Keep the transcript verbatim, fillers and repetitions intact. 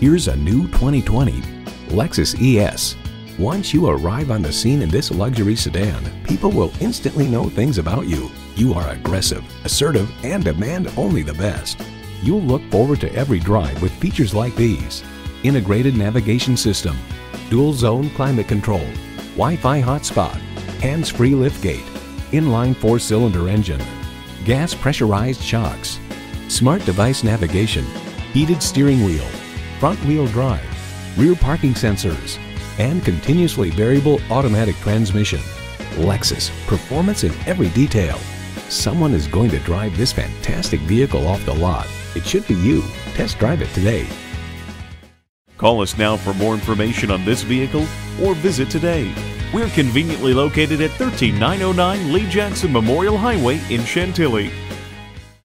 Here's a new twenty twenty Lexus E S. Once you arrive on the scene in this luxury sedan, people will instantly know things about you. You are aggressive, assertive, and demand only the best. You'll look forward to every drive with features like these: integrated navigation system, dual zone climate control, Wi-Fi hotspot, hands-free liftgate, inline four-cylinder engine, gas pressurized shocks, smart device navigation, heated steering wheel, front-wheel drive, rear parking sensors, and continuously variable automatic transmission. Lexus, performance in every detail. Someone is going to drive this fantastic vehicle off the lot. It should be you. Test drive it today. Call us now for more information on this vehicle or visit today. We're conveniently located at one three nine oh nine Lee Jackson Memorial Highway in Chantilly.